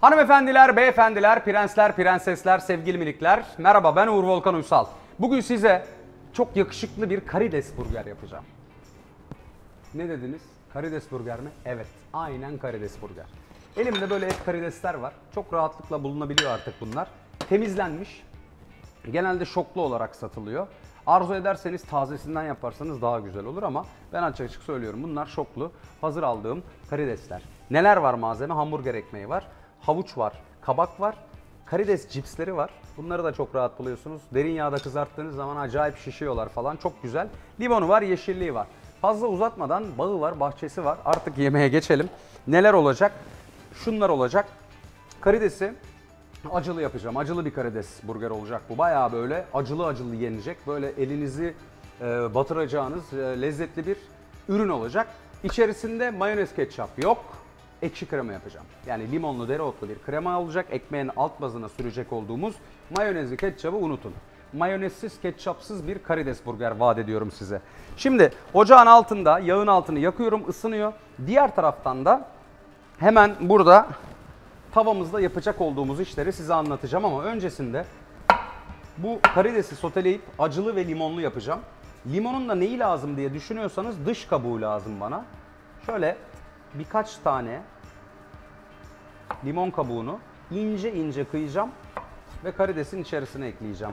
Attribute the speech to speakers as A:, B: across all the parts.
A: Hanımefendiler, beyefendiler, prensler, prensesler, sevgili minikler. Merhaba, ben Uğur Volkan Uysal. Bugün size çok yakışıklı bir karides burger yapacağım. Ne dediniz? Karides burger mi? Evet, aynen karides burger. Elimde böyle et karidesler var. Çok rahatlıkla bulunabiliyor artık bunlar. Temizlenmiş. Genelde şoklu olarak satılıyor. Arzu ederseniz tazesinden yaparsanız daha güzel olur ama ben açık açık söylüyorum. Bunlar şoklu, hazır aldığım karidesler. Neler var malzeme? Hamburger ekmeği var, havuç var, kabak var, karides cipsleri var. Bunları da çok rahat buluyorsunuz. Derin yağda kızarttığınız zaman acayip şişiyorlar falan. Çok güzel. Limonu var, yeşilliği var. Fazla uzatmadan bağı var, bahçesi var. Artık yemeğe geçelim. Neler olacak? Şunlar olacak. Karidesi acılı yapacağım. Acılı bir karides burger olacak bu. Bayağı böyle acılı acılı yenecek. Böyle elinizi batıracağınız lezzetli bir ürün olacak. İçerisinde mayonez, ketçap yok. Ekşi krema yapacağım. Yani limonlu, dereotlu bir krema olacak. Ekmeğin alt bazına sürecek olduğumuz mayonezli, ketçabı unutun. Mayonezsiz, ketçapsız bir karides burger vaat ediyorum size. Şimdi ocağın altında, yağın altını yakıyorum, ısınıyor. Diğer taraftan da hemen burada tavamızda yapacak olduğumuz işleri size anlatacağım ama öncesinde bu karidesi soteleyip acılı ve limonlu yapacağım. Limonun da neyi lazım diye düşünüyorsanız dış kabuğu lazım bana. Şöyle birkaç tane limon kabuğunu ince ince kıyacağım ve karidesin içerisine ekleyeceğim.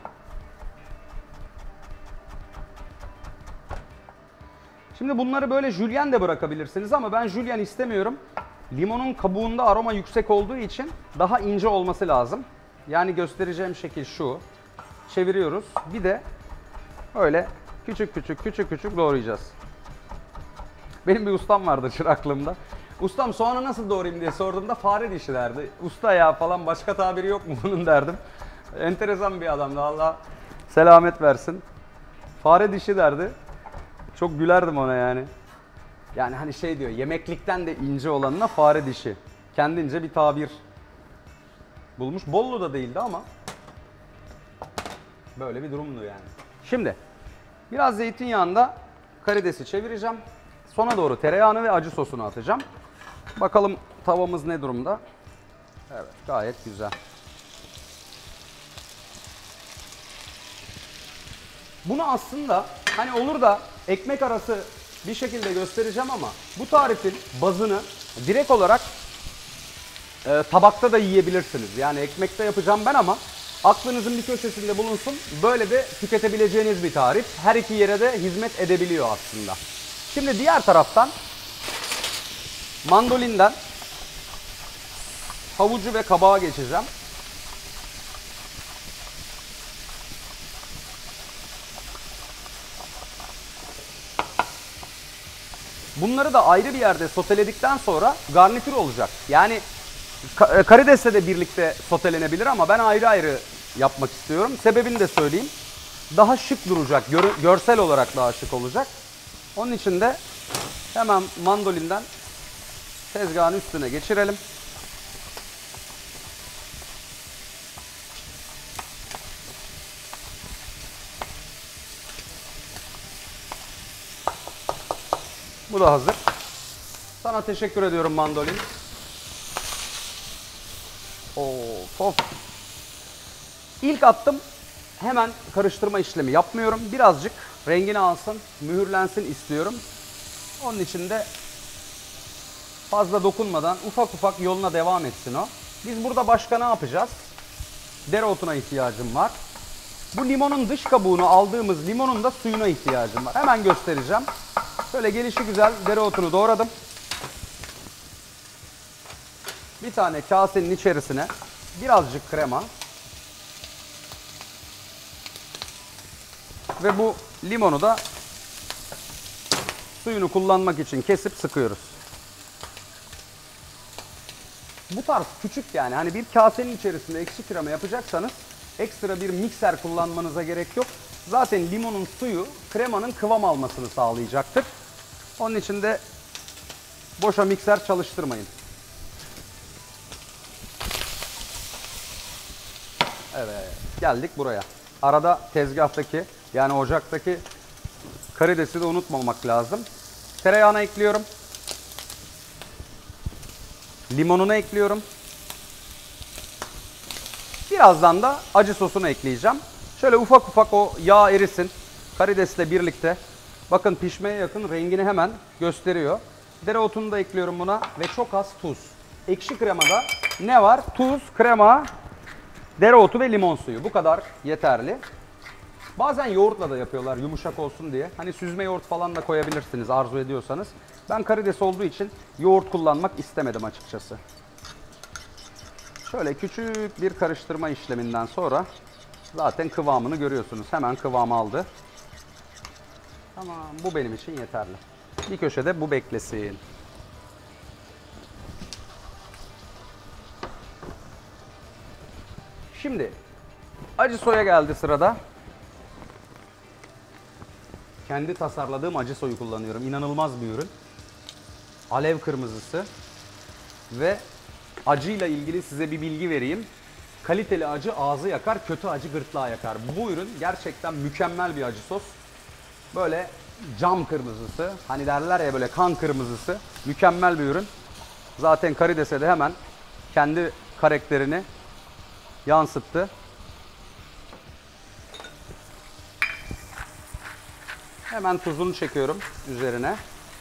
A: Şimdi bunları böyle jülyen de bırakabilirsiniz ama ben jülyen istemiyorum. Limonun kabuğunda aroma yüksek olduğu için daha ince olması lazım. Yani göstereceğim şekil şu. Çeviriyoruz. Bir de öyle küçük küçük doğrayacağız. Benim bir ustam vardı çıraklığımda. Ustam soğanı nasıl doğrayayım diye sorduğumda fare dişi derdi. Usta ya falan başka tabiri yok mu bunun derdim. Enteresan bir adamdı, Allah selamet versin. Fare dişi derdi. Çok gülerdim ona yani. Yani hani şey diyor, yemeklikten de ince olanına fare dişi. Kendince bir tabir bulmuş. Bollu'da değildi ama böyle bir durumdu yani. Şimdi biraz zeytinyağında karidesi çevireceğim. Sona doğru tereyağını ve acı sosunu atacağım. Bakalım tavamız ne durumda? Evet, gayet güzel. Bunu aslında hani olur da ekmek arası bir şekilde göstereceğim ama bu tarifin bazını direkt olarak tabakta da yiyebilirsiniz. Yani ekmekte yapacağım ben ama aklınızın bir köşesinde bulunsun. Böyle de tüketebileceğiniz bir tarif. Her iki yere de hizmet edebiliyor aslında. Şimdi diğer taraftan mandolinden havucu ve kabağa geçeceğim. Bunları da ayrı bir yerde soteledikten sonra garnitür olacak. Yani karidesle de birlikte sotelenebilir ama ben ayrı ayrı yapmak istiyorum. Sebebini de söyleyeyim. Daha şık duracak, görsel olarak daha şık olacak. Onun için de hemen mandolinden tezgahın üstüne geçirelim. Bu da hazır. Sana teşekkür ediyorum mandolin. Of. İlk attım. Hemen karıştırma işlemi yapmıyorum. Birazcık rengini alsın, mühürlensin istiyorum. Onun için de fazla dokunmadan ufak ufak yoluna devam etsin o. Biz burada başka ne yapacağız? Dereotuna ihtiyacım var. Bu limonun dış kabuğunu aldığımız limonun da suyuna ihtiyacım var. Hemen göstereceğim. Şöyle gelişigüzel dereotunu doğradım. Bir tane kasenin içerisine birazcık krema ve bu limonu da suyunu kullanmak için kesip sıkıyoruz. Bu tarz küçük yani hani bir kasenin içerisinde ekşi krema yapacaksanız ekstra bir mikser kullanmanıza gerek yok. Zaten limonun suyu kremanın kıvam almasını sağlayacaktır. Onun için de boşa mikser çalıştırmayın. Evet, geldik buraya. Arada tezgahtaki yani ocaktaki karidesi de unutmamak lazım. Tereyağını ekliyorum. Limonunu ekliyorum. Birazdan da acı sosunu ekleyeceğim. Şöyle ufak ufak o yağ erisin. Karidesle birlikte. Bakın pişmeye yakın rengini hemen gösteriyor. Dereotunu da ekliyorum buna ve çok az tuz. Ekşi kremada ne var? Tuz, krema, dereotu ve limon suyu. Bu kadar yeterli. Bazen yoğurtla da yapıyorlar yumuşak olsun diye. Hani süzme yoğurt falan da koyabilirsiniz arzu ediyorsanız. Ben karides olduğu için yoğurt kullanmak istemedim açıkçası. Şöyle küçük bir karıştırma işleminden sonra zaten kıvamını görüyorsunuz. Hemen kıvamı aldı. Tamam, bu benim için yeterli. Bir köşede bu beklesin. Şimdi acı soya geldi sırada. Kendi tasarladığım acı soyu kullanıyorum. İnanılmaz bir ürün. Alev kırmızısı. Ve acıyla ilgili size bir bilgi vereyim. Kaliteli acı ağzı yakar, kötü acı gırtlağı yakar. Bu ürün gerçekten mükemmel bir acı sos. Böyle cam kırmızısı, hani derler ya böyle kan kırmızısı. Mükemmel bir ürün. Zaten karidese de hemen kendi karakterini yansıttı. Hemen tuzunu çekiyorum üzerine.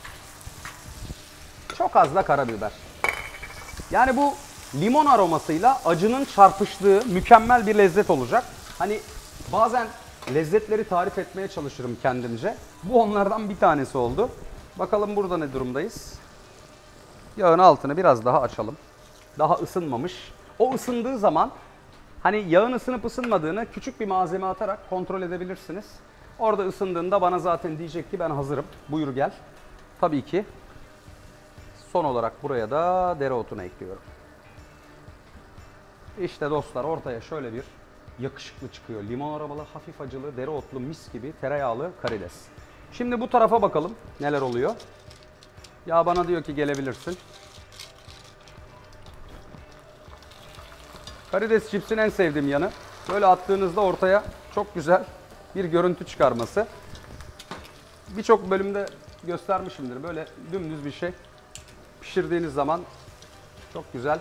A: Çok az da karabiber. Yani bu limon aromasıyla acının çarpıştığı mükemmel bir lezzet olacak. Hani bazen lezzetleri tarif etmeye çalışırım kendimce. Bu onlardan bir tanesi oldu. Bakalım burada ne durumdayız. Yağın altını biraz daha açalım. Daha ısınmamış. O ısındığı zaman hani yağın ısınıp ısınmadığını küçük bir malzeme atarak kontrol edebilirsiniz. Orada ısındığında bana zaten diyecek ki ben hazırım. Buyur gel. Tabii ki. Son olarak buraya da dereotunu ekliyorum. İşte dostlar ortaya şöyle bir yakışıklı çıkıyor. Limon aromalı, hafif acılı, dereotlu, mis gibi tereyağlı karides. Şimdi bu tarafa bakalım neler oluyor. Ya bana diyor ki gelebilirsin. Karides cipsin en sevdiğim yanı. Böyle attığınızda ortaya çok güzel bir görüntü çıkarması. Birçok bölümde göstermişimdir. Böyle dümdüz bir şey. Pişirdiğiniz zaman çok güzel.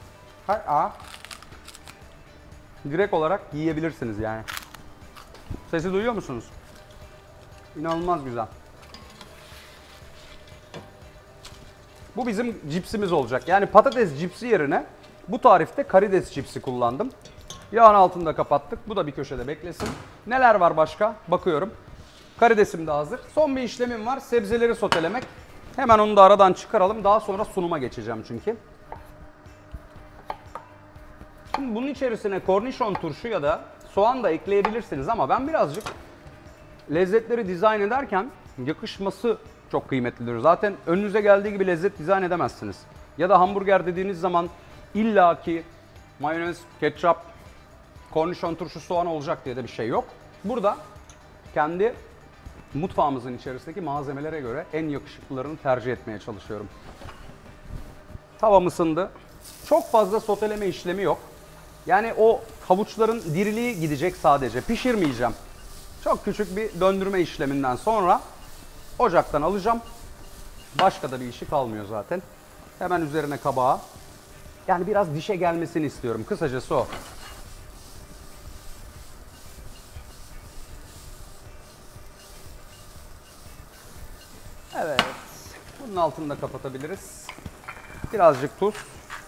A: Direkt olarak yiyebilirsiniz yani. Sesi duyuyor musunuz? İnanılmaz güzel. Bu bizim cipsimiz olacak. Yani patates cipsi yerine bu tarifte karides cipsi kullandım. Yağın altını da kapattık. Bu da bir köşede beklesin. Neler var başka? Bakıyorum. Karidesim de hazır. Son bir işlemim var. Sebzeleri sotelemek. Hemen onu da aradan çıkaralım. Daha sonra sunuma geçeceğim çünkü. Şimdi bunun içerisine kornişon turşu ya da soğan da ekleyebilirsiniz ama ben birazcık lezzetleri dizayn ederken yakışması çok kıymetlidir. Zaten önünüze geldiği gibi lezzet dizayn edemezsiniz. Ya da hamburger dediğiniz zaman illaki mayonez, ketçap, kornişon turşu, soğan olacak diye de bir şey yok. Burada kendi mutfağımızın içerisindeki malzemelere göre en yakışıklılarını tercih etmeye çalışıyorum. Tavam ısındı. Çok fazla soteleme işlemi yok. Yani o havuçların diriliği gidecek sadece. Pişirmeyeceğim. Çok küçük bir döndürme işleminden sonra ocaktan alacağım. Başka da bir işi kalmıyor zaten. Hemen üzerine kabağı. Yani biraz dişe gelmesini istiyorum. Kısacası o. Evet. Bunun altını da kapatabiliriz. Birazcık tuz.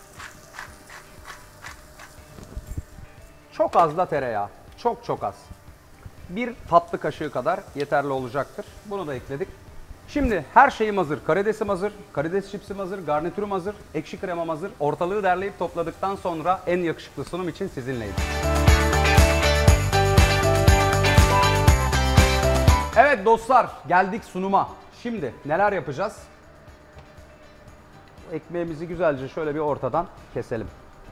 A: Çok az da tereyağı. Çok çok az. Bir tatlı kaşığı kadar yeterli olacaktır. Bunu da ekledik. Şimdi her şeyim hazır. Karidesim hazır, karides çipsim hazır, garnitürüm hazır, ekşi kremam hazır. Ortalığı derleyip topladıktan sonra en yakışıklı sunum için sizinleyim. Evet dostlar, geldik sunuma. Şimdi neler yapacağız? Ekmeğimizi güzelce şöyle bir ortadan keselim.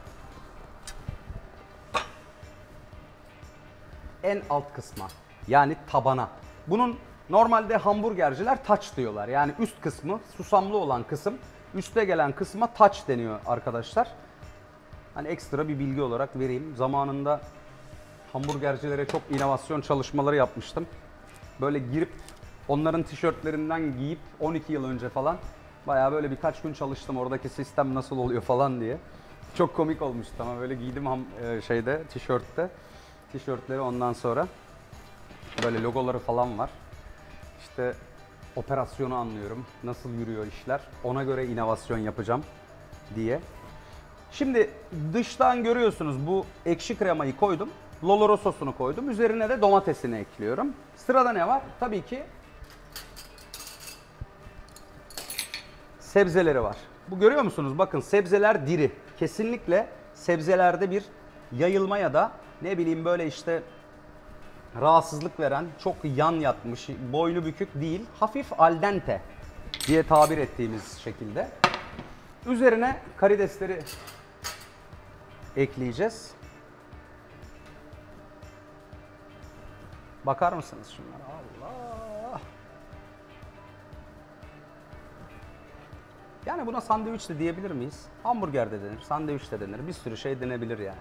A: En alt kısma, yani tabana. Bunun normalde hamburgerciler taç diyorlar. Yani üst kısmı, susamlı olan kısım, üste gelen kısma taç deniyor arkadaşlar. Hani ekstra bir bilgi olarak vereyim. Zamanında hamburgercilere çok inovasyon çalışmaları yapmıştım. Böyle girip onların tişörtlerinden giyip 12 yıl önce falan bayağı böyle birkaç gün çalıştım oradaki sistem nasıl oluyor falan diye. Çok komik olmuştu ama böyle giydim tişörtte. Tişörtleri ondan sonra böyle logoları falan var. İşte operasyonu anlıyorum. Nasıl yürüyor işler. Ona göre inovasyon yapacağım diye. Şimdi dıştan görüyorsunuz bu ekşi kremayı koydum. Loloro sosunu koydum. Üzerine de domatesini ekliyorum. Sırada ne var? Tabii ki sebzeleri var. Bu görüyor musunuz? Bakın sebzeler diri. Kesinlikle sebzelerde bir yayılma ya da ne bileyim böyle işte rahatsızlık veren, çok yan yatmış, boynu bükük değil, hafif al dente diye tabir ettiğimiz şekilde. Üzerine karidesleri ekleyeceğiz. Bakar mısınız şunlara? Allah! Yani buna sandviç de diyebilir miyiz? Hamburger de denir, sandviç de denir. Bir sürü şey denebilir yani.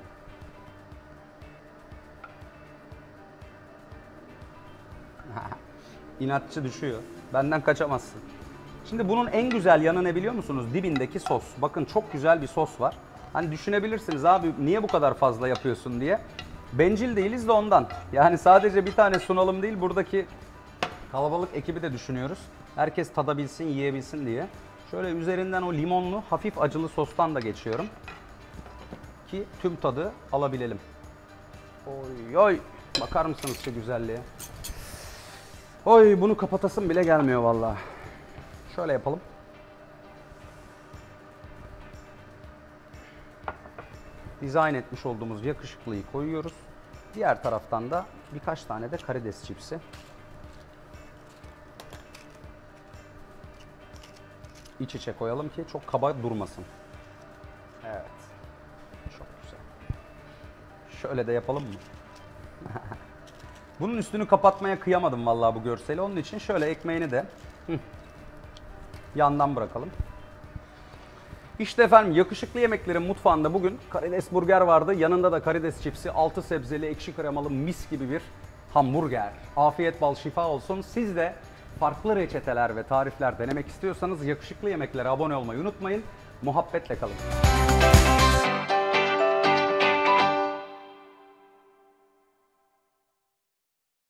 A: İnatçı düşüyor. Benden kaçamazsın. Şimdi bunun en güzel yanı ne biliyor musunuz? Dibindeki sos. Bakın çok güzel bir sos var. Hani düşünebilirsiniz abi niye bu kadar fazla yapıyorsun diye. Bencil değiliz de ondan. Yani sadece bir tane sunalım değil, buradaki kalabalık ekibi de düşünüyoruz. Herkes tadabilsin, yiyebilsin diye. Şöyle üzerinden o limonlu, hafif acılı sostan da geçiyorum. Ki tüm tadı alabilelim. Oy oy. Bakar mısınız şu güzelliğe? Oy bunu kapatasım bile gelmiyor vallahi. Şöyle yapalım. Dizayn etmiş olduğumuz yakışıklıyı koyuyoruz. Diğer taraftan da birkaç tane de karides çipsi. İç içe koyalım ki çok kaba durmasın. Evet. Çok güzel. Şöyle de yapalım mı? Bunun üstünü kapatmaya kıyamadım vallahi bu görseli. Onun için şöyle ekmeğini de yandan bırakalım. İşte efendim yakışıklı yemeklerin mutfağında bugün karides burger vardı. Yanında da karides çipsi, altı sebzeli, ekşi kremalı mis gibi bir hamburger. Afiyet bal şifa olsun. Siz de farklı reçeteler ve tarifler denemek istiyorsanız yakışıklı yemeklere abone olmayı unutmayın. Muhabbetle kalın.